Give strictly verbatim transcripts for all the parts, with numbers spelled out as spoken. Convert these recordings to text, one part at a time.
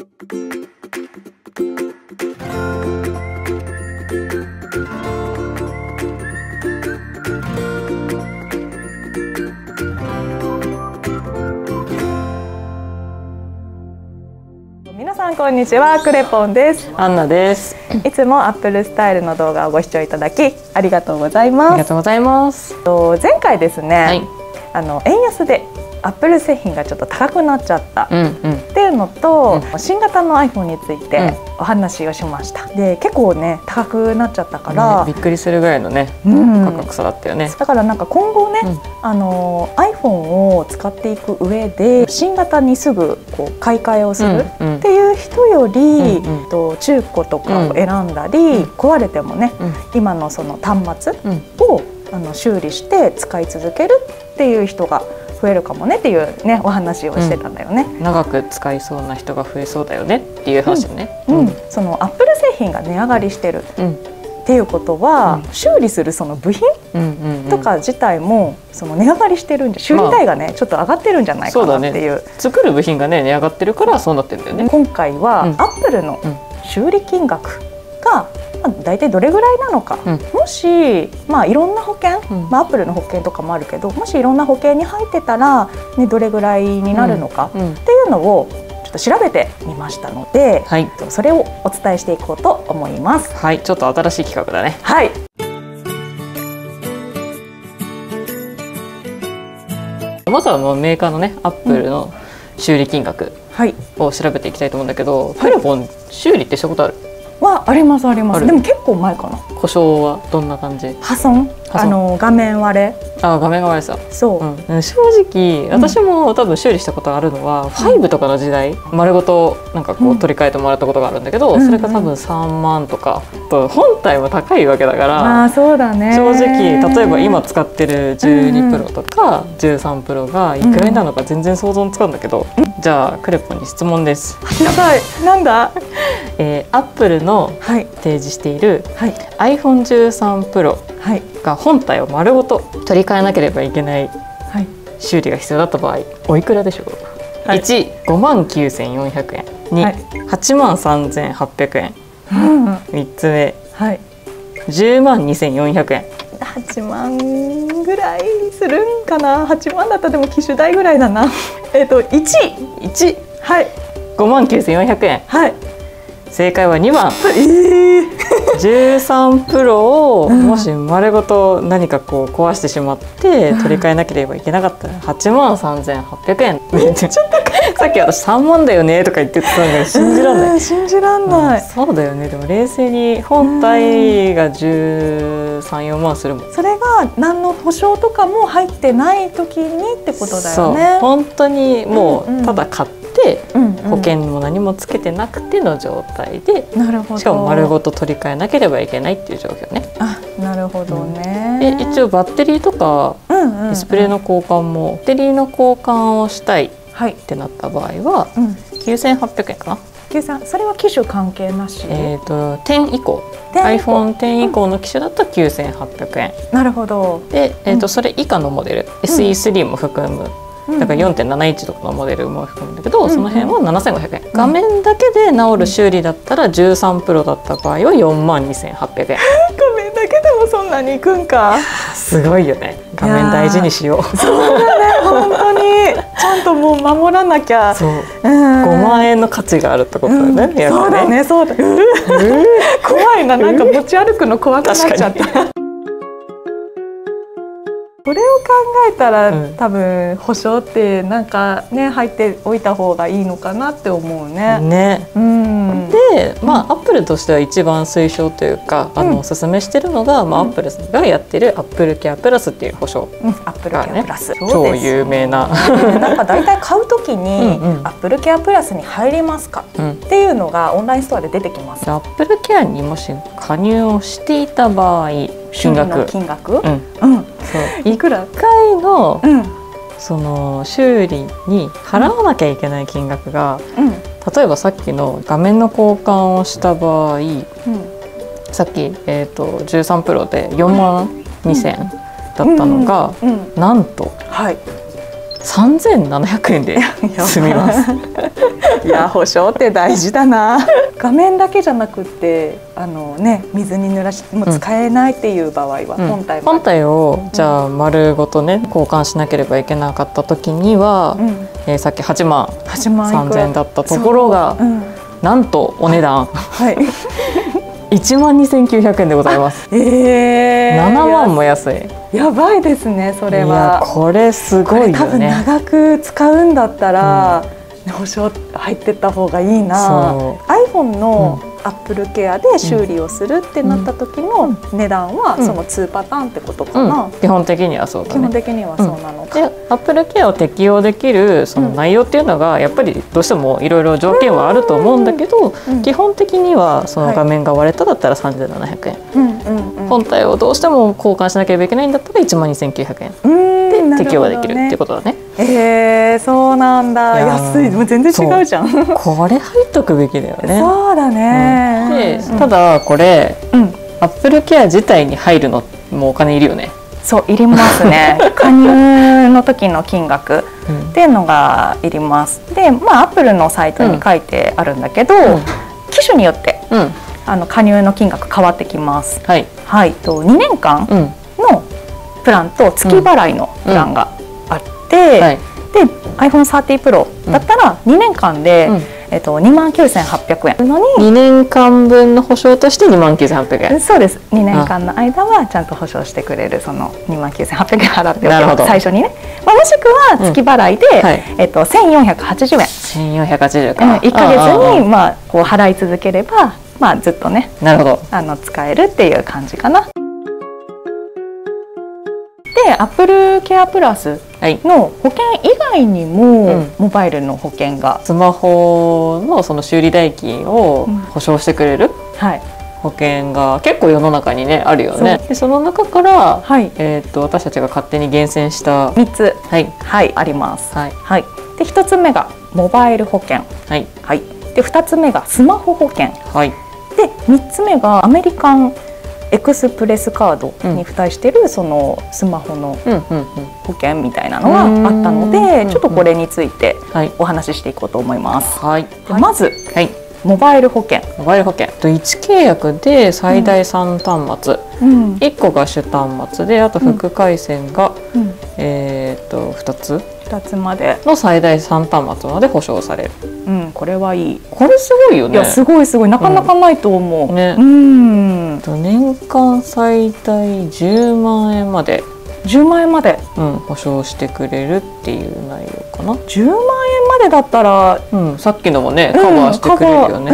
皆さんこんにちは、クレポンです。 アンナです。 いつもアップルスタイルの動画をご視聴いただきありがとうございます。 ありがとうございます。 前回ですね、はい、あの円安でアップル製品がちょっと高くなっちゃったっていうのと、うんうん、新型の アイフォン についてお話をしました。で結構ね高くなっちゃったから、 ね、びっくりするぐらいのね、うん、価格差だったよね。 だからなんか今後ね、うん、あの アイフォン を使っていく上で新型にすぐこう買い替えをするっていう人より、うんうん、と中古とかを選んだり、うん、壊れてもね、うん、今のその端末をあの修理して使い続けるっていう人が増えるかもねっていうねお話をしてたんだよね、 うん、長く使いそうな人が増えそうだよねっていう話よね、 うんうん、そのアップル製品が値上がりしてるっていうことは、うん、修理するその部品とか自体もその値上がりしてるんじゃ、修理代がね、まあ、ちょっと上がってるんじゃないかなっていう、 ね、作る部品がね値上がってるからそうなってるんだよね。 今回は、うん、アップルの修理金額がまあ、大体どれぐらいなのか、うん、もし、まあ、いろんな保険、うんまあ、アップルの保険とかもあるけど、もしいろんな保険に入ってたら、ね、どれぐらいになるのかっていうのをちょっと調べてみましたので、はい、それをお伝えしていこうと思います。 はい、ちょっと新しい企画だね。 はい、 まずはもうメーカーのねアップルの修理金額を調べていきたいと思うんだけど、クレポン修理ってしたことある？ はありますあります。でも結構前かな。 故障はどんな感じ？ 破損、あの画面割れ。 あ、画面が割れさ。 そう、 うん、正直私も多分修理したことがあるのは、うん、ファイブとかの時代丸ごとなんかこう取り替えてもらったことがあるんだけど、うん、それが多分さんまんとかと本体も高いわけだから、 あ、そうだね、 正直例えば今使ってるじゅうにプロとかじゅうさんプロがいくらになるのか全然想像つかんだけど、うん、じゃあクレポンに質問です。 やばい、なんだ？ えー、アップルの提示している、はい、アイフォンじゅうさんプロが本体を丸ごと取り替えなければいけない修理が必要だった場合、おいくらでしょう？はい、いち、ごまんきゅうせんよんひゃくえん。に、はい、はちまんさんぜんはっぴゃくえん。うん、みっつめ、はい、じゅうまんにせんよんひゃくえん。 はちまんぐらいするんかな。はちまんだったらでも機種代ぐらいだな。えっといちいち、はい、 ごまんきゅうせんよんひゃくえん。 はい、 正解はにまん。 えー、 じゅうさんプロをもし丸ごと何かこう壊してしまって取り替えなければいけなかったらはちまんさんぜんはっぴゃくえん。 めっちゃ高い。 さっき私さんまんだよねとか言ってたのが信じらんない。 信じらんない、 うん、そうだよね。でも冷静に本体がじゅうさん、よんまんするもん。 それが何の保証とかも入ってない時にってことだよね。 そう、本当にもうただ買ってで保険も何もつけてなくての状態で、 なるほど、 しかも丸ごと取り替えなければいけないっていう状況ね。 あ、なるほどね、 うん、で一応バッテリーとかディスプレイの交換も、バッテリーの交換をしたいってなった場合は、はい、きゅうせんはっぴゃくえんかな。 きゅうせん、それは機種関係なし？ えっとじゅう以降、アイフォンテン以降の機種だときゅうせんはっぴゃくえん。 なるほど。 で、えーとそれ以下のモデル、うん、エスイースリー も含む。だから よんてんなないち とかのモデルも含むんだけど、うん、その辺はななせんごひゃくえん、うん、画面だけで治る修理だったらじゅうさんプロだった場合はよんまんにせんはっぴゃくえん。 画面だけでもそんなにいくんか。 すごいよね。画面大事にしよう。 そうだね、本当にちゃんともう守らなきゃ。 そう、ごまんえんの価値があるってことだね、うん、ね。 そうだね、そうだ、怖いな、なんか持ち歩くの怖くなっちゃった。これを考えたら、うん、多分保証ってなんかね入っておいた方がいいのかなって思うね。 ね。うん、で、まあアップルとしては一番推奨というか、あのおすすめしてるのが、まあアップルがやってるアップルケアプラスっていう保証がね、アップルケアプラス超有名な。 なんか大体買うときにアップルケアプラスに入りますかっていうのがオンラインストアで出てきます。 アップルケアにもし加入をしていた場合、金額、 金額、うん、 うん、そういくらいっかいの、うん、その修理に払わなきゃいけない金額が、うん、例えばさっきの画面の交換をした場合、うん、さっき、えーと、じゅうさんプロでよんまんにせんだったのが、うんうんうん、なんと、はい、 さんぜんななひゃくえんで済みます。 いや保証って大事だな。画面だけじゃなくってあのね水に濡らしても使えないっていう場合は、うん、本体本体をじゃあ丸ごとね交換しなければいけなかった時には、うん、えー、さっきはちまんさんぜんえんだったところが、うん、なんとお値段、はいいちまんにせんきゅうひゃくえんでございます。えー、ななまんも安い。 やばいですねそれは。いやこれすごいよね。 多分長く使うんだったら、うん、保証入ってった方がいいな。iPhone の、うんアップルケアで修理をするってなった時の値段はそのにパターンってことかな、 うん、基本的にはそうだね。 基本的にはそうなのか、 うん、でアップルケアを適用できるその内容っていうのがやっぱりどうしてもいろいろ条件はあると思うんだけど、うん、基本的にはその画面が割れただったらさんぜんななひゃくえん、うんうんうん、本体をどうしても交換しなければいけないんだったらいちまんにせんきゅうひゃくえんで適用ができるっていうことだね。 えー、そうなんだ。安い。もう全然違うじゃん。 これ入っとくべきだよね。 そうだね。 うん、で、うん、ただこれ、うん、アップルケア自体に入るのもお金いるよね。 そういりますね。加入の時の金額っていうのがいります。で、まあアップルのサイトに書いてあるんだけど、うん、機種によって、うん、あの加入の金額変わってきます。はい。はい。とにねんかんのプランと月払いのプランがあって、うんうんはい、で アイフォンサーティー プロだったらにねんかんで、うんえっと、にまんきゅうせんはっぴゃくえんのににねんかんぶんの保証としてにまんきゅうせんはっぴゃくえん。 そうです。にねんかんの間はちゃんと保証してくれるそのにまんきゅうせんはっぴゃくえん払っておけば最初にね、まあ、もしくは月払いで、うんはいえっと、せんよんひゃくはちじゅうえんせんよんひゃくはちじゅうか、 うん、いっかげつにまあこう払い続ければ、まあ、ずっとねなるほどあの使えるっていう感じかな。で、アップルケアプラスの保険以外にも、うん、モバイルの保険がスマホのその修理代金を保証してくれる、うんはい、保険が結構世の中にねあるよね。そでその中から、はいえー、と私たちが勝手に厳選したみっつ、はいはい、あります。はいはい、でひとつめがモバイル保険、はいはい、でふたつめがスマホ保険、はい、でみっつめがアメリカンエクスプレスカードに付帯しているそのスマホの保険みたいなのがあったので、ちょっとこれについてお話ししていこうと思います。はい、でまず、はい、モバイル保険。 モバイル保険といち契約で最大さん端末、うん、いっこが主端末であと副回線が、うんうん、えー、とふたつふたつまでの最大さん端末まで保証される。 うん、これはいい。 これすごいよね。 いやすごいすごいなかなかないと思う。うん、ね。うん。 年間最大じゅうまんえんまでじゅうまんえんまで、 うん、保証してくれるっていう内容かな。 じゅうまんえんまでだったら、 うん、さっきのもねカバーしてくれるよね。 うん、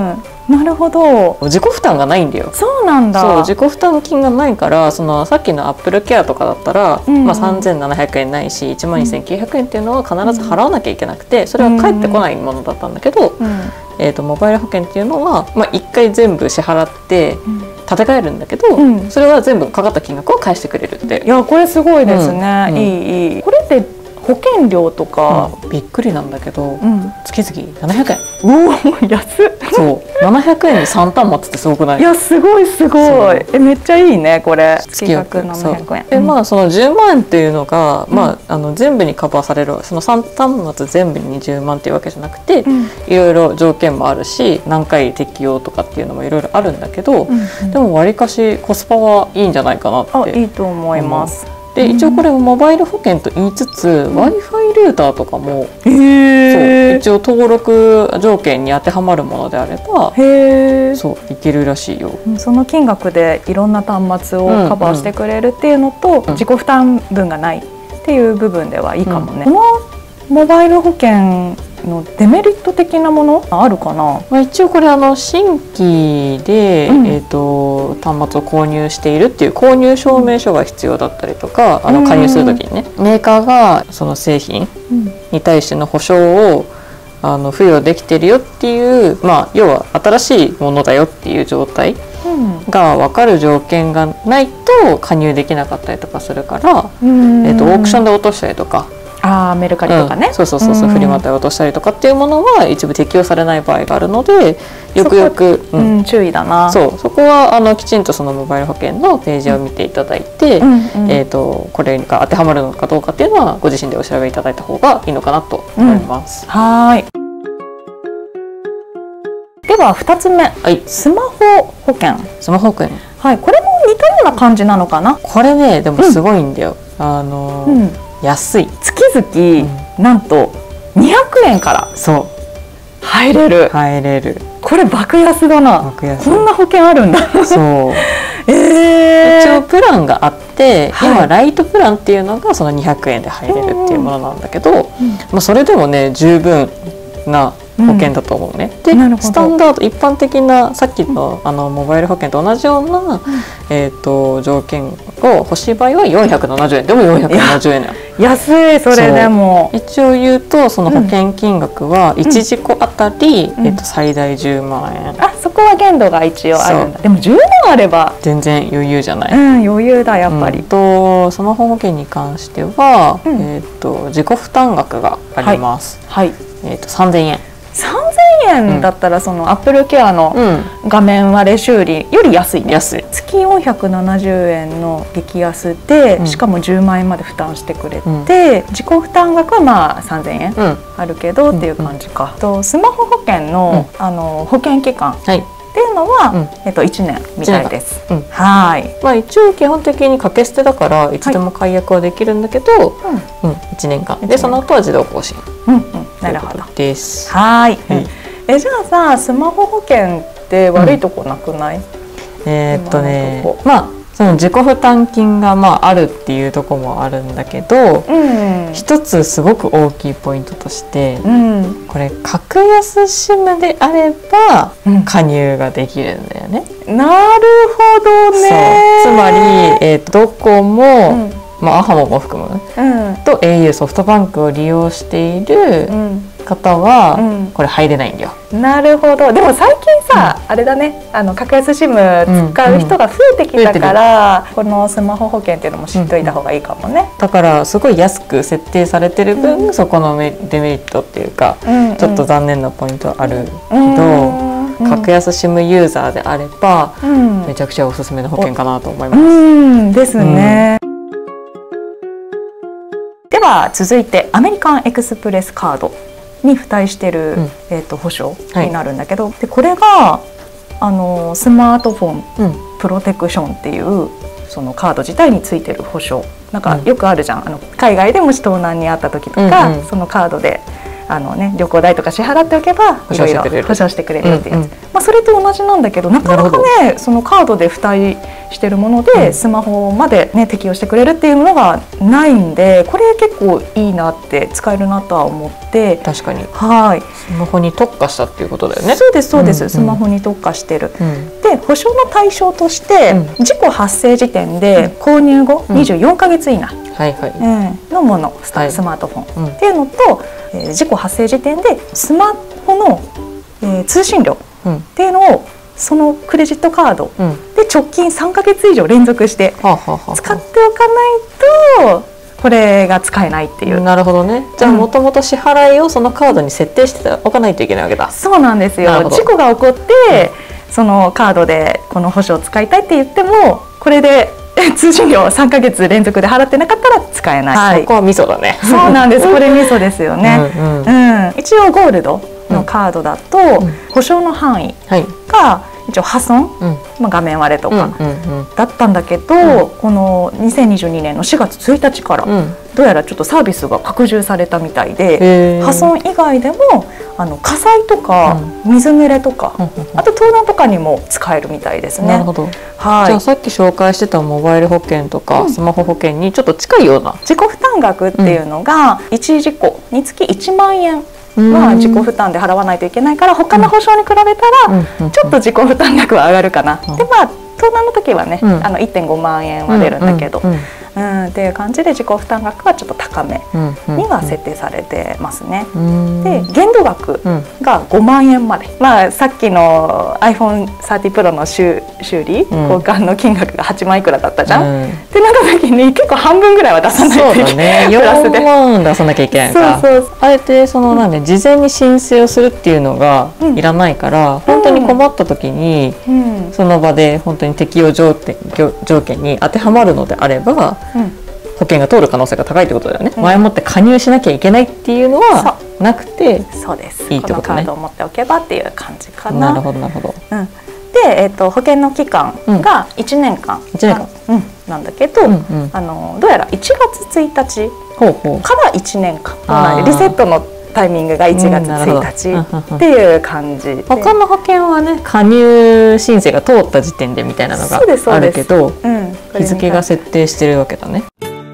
うんなるほど。 自己負担がないんだよ。 そうなんだ。 そう自己負担金がないからそのさっきのアップルケアとかだったら、うん、まあ、さんぜんななひゃくえんないしいちまんにせんきゅうひゃくえんっていうのは必ず払わなきゃいけなくてそれは返ってこないものだったんだけど、うんえー、とモバイル保険っていうのは、まあ、いっかい全部支払って立て替えるんだけど、うん、それは全部かかった金額を返してくれるって。 いやこれすごいですね。うん、いいいい。これって保険料とか、 うん、びっくりなんだけど、うん、月々ななひゃくえん。 うお安っ。 そうななひゃくえんにさん端末ってすごくない？ いやすごいすごい。えめっちゃいいねこれ。月額ななひゃくえん。 でまあそのじゅうまんえんっていうのが、うん、まああの全部にカバーされるそのさん端末全部にじゅうまんっていうわけじゃなくて、うん、いろいろ条件もあるし何回適用とかっていうのもいろいろあるんだけど、うんうん、でもわりかしコスパはいいんじゃないかなって。 あいいと思います。 で一応これモバイル保険と言いつつ、うん、Wi-Fi ルーターとかも、そう一応登録条件に当てはまるものであればへそういけるらしいよ。 その金額でいろんな端末をカバーしてくれるっていうのと、うんうん、自己負担分がないっていう部分ではいいかもね。うん、このモバイル保険のデメリット的なものあるかな。 まあ、一応これあの新規で、うん、えーと端末を購入しているっていう購入証明書が必要だったりとか、あの加入する時にね、メーカーがその製品に対しての保証をあの付与できてるよっていう、まあ、要は新しいものだよっていう状態が分かる条件がないと加入できなかったりとかするから、えーとオークションで落としたりとかああメルカリとかね、 うん、そうそうそうそう、フリマで落としたりとかっていうものは一部適用されない場合があるので、よくよく、 うん、注意だな。 そうそこはあのきちんとそのモバイル保険のページを見ていただいて、うんうん、えーとこれが当てはまるのかどうかっていうのはご自身でお調べいただいた方がいいのかなと思います。 うん、はい。ではふたつめ、はい、スマホ保険。 スマホ保険、 はい、これも似たような感じなのかな。 これねでもすごいんだよ、うん、あの、うん、安い。 月々、うん、なんとにひゃくえんからそう入れる入れる。 これ爆安だな。 爆安。 こんな保険あるんだ。 そうえー、一応プランがあって、はい、今ライトプランっていうのがそのにひゃくえんで入れるっていうものなんだけど、うん、まあ、それでもね十分な保険だと思うね。うん、でスタンダード一般的なさっきの、あのモバイル保険と同じような、うん、えー、と条件を欲しい場合はよんひゃくななじゅうえんでもよんひゃくななじゅうえんや。 安い。それでも一応言うとその保険金額はいち事故あたり、うん、えー、と最大じゅうまんえん。 あそこは限度が一応あるんだ。でもじゅうまんあれば全然余裕じゃない。 うん、余裕だやっぱり。うん、 とスマホ保険に関しては、うん、えー、と自己負担額があります。はい、はい、えー、とさんぜんえん。 さんぜんえんだったら、そのアップルケアの画面割れ修理より安いね。 安い。 月よんひゃくななじゅうえんの激安で、うん、しかもじゅうまんえんまで負担してくれて、うん、自己負担額はまあさんぜんえんあるけど、うん、っていう感じか。うん、とスマホ保険の、うん、あの保険期間、はい、っていうのは、うん、えっといちねんみたいです。うん、はい。 まあ一応基本的に掛け捨てだからいつでも解約はできるんだけど、はい、うん、いちねんかんでその後は自動更新。 うんうん、なるほどです。 はい。はい、えじゃあさスマホ保険って悪いとこなくない？うん、 えー、っとねまあその自己負担金がまああるっていうところもあるんだけど、うん、一つすごく大きいポイントとして、うん、これ格安シムであれば加入ができるんだよね。 うん、なるほどね。 そうつまり、えー、ドコモ、うん、まあアハモも含む、うん、と エーユー ソフトバンクを利用している方は、うん、これ入れないんだよ。 なるほど。でも最近さ、うん、あれだね、あの格安シム使う人が増えてきたから、うんうん、このスマホ保険っていうのも知っといた方がいいかもね。 だからすごい安く設定されてる分、うん、そこのデメリットっていうか、うんうん、ちょっと残念なポイントはあるけど、うんうん、格安シムユーザーであれば、うん、めちゃくちゃおすすめの保険かなと思います。 うんですね。うん、では続いてアメリカンエクスプレスカードに付帯している、うん、えー、と保証になるんだけど、はい、でこれがあのスマートフォン、うん、プロテクションっていうそのカード自体についてる保証なんかよくあるじゃん、うん、あの海外でもし盗難にあった時とか、うんうん、そのカードであの、ね、旅行代とか支払っておけばいろいろ保証してくれるっていうやつ、うんうん、まあ、それと同じなんだけどなかなかねそのカードで付帯してるもので、うん、スマホまで、ね、適用してくれるっていうのがないんでこれ結構いいなって使えるなとは思って。 確かに、 はい、 スマホに特化したっていうことだよね。 そうですそうです、うんうん、スマホに特化してる、うん、で保証の対象として、うん、事故発生時点で購入後にじゅうよんかげつ以内、うんはいはいうん、のものスタ、はい、スマートフォン、うん、っていうのと、えー、事故発生時点でスマホの、えー、通信料っていうのを、うん、そのクレジットカードで直近さんかげつ以上連続して使っておかないとこれが使えないっていう。 なるほどね。じゃあもともと支払いをそのカードに設定しておかないといけないわけだ。 そうなんですよ。事故が起こって、うん、そのカードでこの保証を使いたいって言ってもこれで通信料さんかげつ連続で払ってなかったら使えない。 はい、ここはミソだね。 そうなんです。これミソですよね。うん、うんうん、一応ゴールドのカードだと、うん、保証の範囲が、はい一応破損、うんまあ、画面割れとかだったんだけど、うんうんうん、このにせんにじゅうにねんのしがつついたちから、うん、どうやらちょっとサービスが拡充されたみたいで破損以外でもあの火災とか水濡れとか、うん、あと盗難とかにも使えるみたいですね。 なるほど、はい、じゃあさっき紹介してたモバイル保険とかスマホ保険にちょっと近いような、うん、自己負担額っていうのがいち事故につきいちまんえんは自己負担で払わないといけないから他の保証に比べたらちょっと自己負担額は上がるかな、うん、でまあ盗難の時はね、うん、あのいってんごまんえんは出るんだけど、うんうんうん、 うん、っていう感じで自己負担額がちょっと高めには設定されてますね。うん、で限度額がごまんえんまで、まあ、さっきの アイフォンサーティープロの修理、うん、交換の金額がはちまんいくらだったじゃん、うん、ってなった時に結構半分ぐらいは出さないといけない。そうだね、 よんまん出さなきゃいけないか。そうそう、あえてそのなんで事前に申請をするっていうのがいらないから、うん、本当に困った時に、うん、その場で本当に適用条件、条件に当てはまるのであれば、うん、保険が通る可能性が高いってことだよね、うん、前もって加入しなきゃいけないっていうのはなくて、 そうです、 いいってことね。 このカードを持っておけばっていう感じかな。 なるほどなるほど、 うん、で、えー、と保険の期間がいちねんかん、 いちねんかん、 うん、なんだけど、うんうん、あのどうやらいちがつついたちからいちねんかん、リセットのタイミングがいちがつついたちっていう感じ、うん、 他の保険はね加入申請が通った時点でみたいなのがあるけど、うん、日付が設定してるわけだね。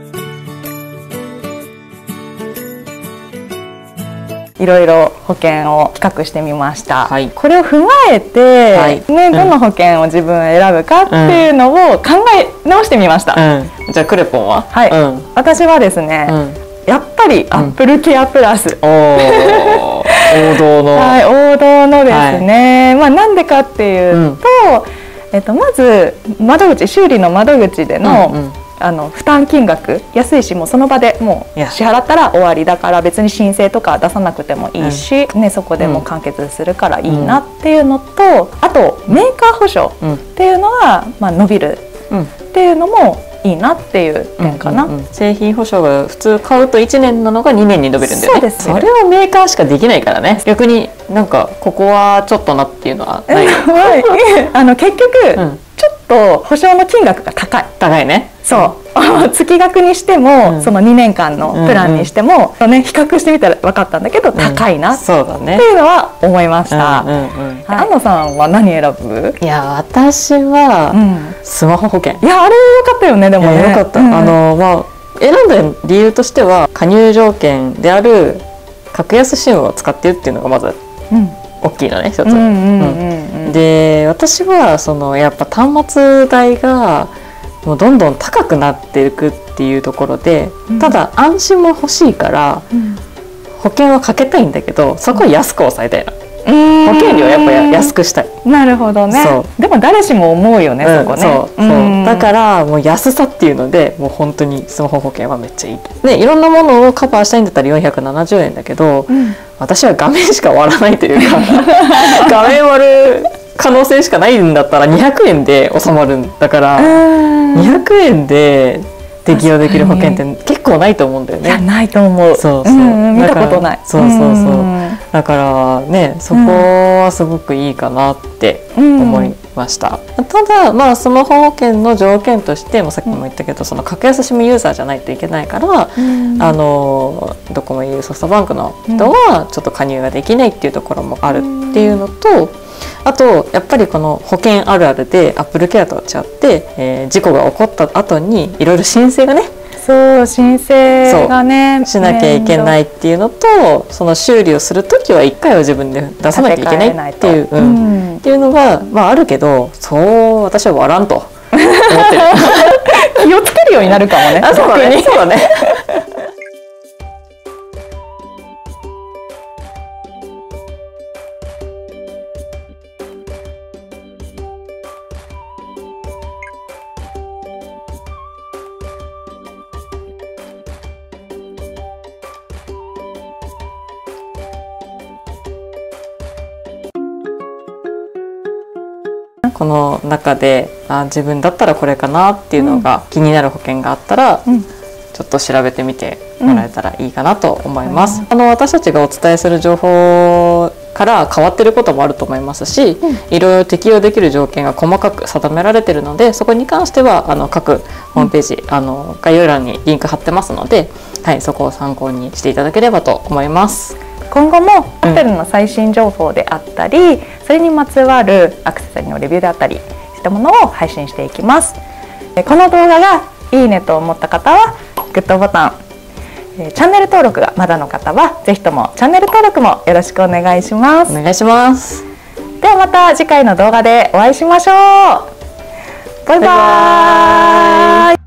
いろいろ保険を比較してみました、はい、これを踏まえて、はい、ね、どの保険を自分選ぶかっていうのを考え直してみました、 うんうん、じゃあクレポンは、 はい、うん、私はですね、うん、やっぱりアップルケアプラス、 うん、お王道の、 はい、王道のですね、はい、まあなんでかっていうと、うん、えっと、まず窓口、修理の窓口での、うんうん、あの負担金額安いし、もうその場でもう支払ったら終わりだから別に申請とか出さなくてもいいし、うん、ね、そこでも完結するからいいなっていうのと、うん、あとメーカー保証っていうのは、まあ、伸びるっていうのもいいなっていう点かな、うんうんうん、 製品保証が普通買うといちねんなのがにねんに伸びるんだよね。そうです。それはメーカーしかできないからね。逆になんかここはちょっとなっていうのはないあの結局、うん、ちょっと保証の金額が高い高いね。 そう月額にしても、うん、そのにねんかんのプランにしても、うんうん、ね、比較してみたら分かったんだけど、うん、高いな、そうだね、っていうのは思いました。安野さんは何選ぶ？ いや私は、うん、スマホ保険。 いやあれ良かったよね。でもね、 良かった、うん、あのまあ選んだ理由としては加入条件である格安 シム を使っているっていうのがまず、うん、大きいのね、一つ。で私はそのやっぱ端末代がもうどんどん高くなっていくっていうところで、うん、ただ安心も欲しいから、うん、保険はかけたいんだけど、そこは安く抑えたいな、うん、保険料やっぱ安くしたい。 なるほどね。でも誰しも思うよね、うん、そこね。 そうそう、だからもう安さっていうのでもう本当にスマホ保険はめっちゃいい。ね、いろんなものをカバーしたいんだったらよんひゃくななじゅうえんだけど、うん、私は画面しか割らないというか画面割る可能性しかないんだったらにひゃくえんで収まるんだから、にひゃくえんで適用できる保険って結構ないと思うんだよね。 いやないと思う。 そうそう、 うんうん、見たことない。 そうそうそう、だからね、そこはすごくいいかなって思いました、うん、ただまあスマホ保険の条件としてもさっきも言ったけど、その格安 シム ユーザーじゃないといけないから、うん、あのドコモ ユー ソフトバンクの人はちょっと加入ができないっていうところもあるっていうのと、あとやっぱりこの保険あるあるでアップルケアとは違って、えー、事故が起こった後にいろいろ申請がね、 そう申請がねしなきゃいけないっていうのと、その修理をする時はいっかいは自分で出さなきゃいけないっていう、うん、っていうのが、まあ、あるけど、そう私は割らんと思ってる気をつけるようになるかもね。 あ、そうだね、そうだねこの中であ自分だったらこれかなっていうのが気になる保険があったら、うん、ちょっと調べてみてもらえたらいいかなと思います、うん、あの私たちがお伝えする情報から変わってることもあると思いますし、うん、いろいろ適用できる条件が細かく定められているので、そこに関してはあの各ホームページ、うん、あの概要欄にリンク貼ってますので、はい、そこを参考にしていただければと思います。 今後もホテルの最新情報であったり、うん、それにまつわるアクセサリーのレビューであったりしたものを配信していきます。この動画がいいねと思った方はグッドボタン、チャンネル登録がまだの方はぜひともチャンネル登録もよろしくお願いします。 お願いします。 ではまた次回の動画でお会いしましょう。バイバーイ。